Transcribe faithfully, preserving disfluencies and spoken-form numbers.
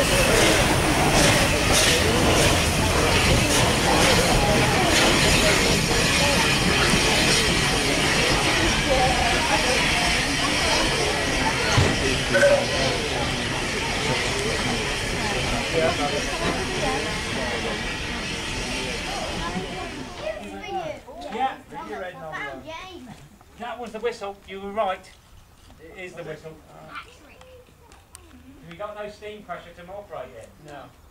Yeah, that was the whistle. You were right. It is the whistle. Have you got no steam pressure to operate it? No.